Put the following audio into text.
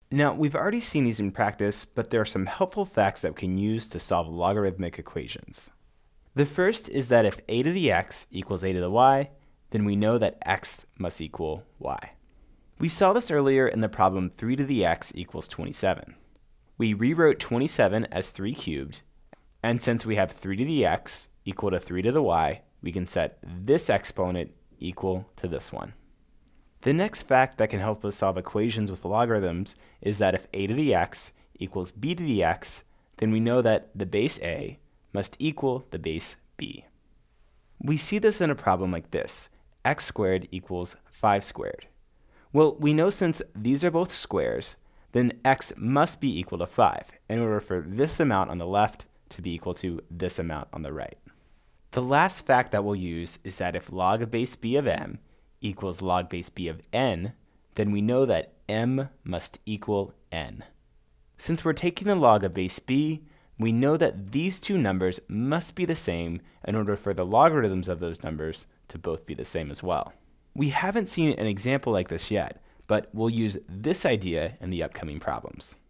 Now, we've already seen these in practice, but there are some helpful facts that we can use to solve logarithmic equations. The first is that if a to the x equals a to the y, then we know that x must equal y. We saw this earlier in the problem 3 to the x equals 27. We rewrote 27 as 3 cubed, and since we have 3 to the x equal to 3 to the y, we can set this exponent equal to this one. The next fact that can help us solve equations with logarithms is that if a to the x equals b to the x, then we know that the base a must equal the base b. We see this in a problem like this: x squared equals 5 squared. Well, we know since these are both squares, then x must be equal to 5 in order for this amount on the left to be equal to this amount on the right. The last fact that we'll use is that if log of base b of m equals log base b of n, then we know that m must equal n. Since we're taking the log of base b, we know that these two numbers must be the same in order for the logarithms of those numbers to both be the same as well. We haven't seen an example like this yet, but we'll use this idea in the upcoming problems.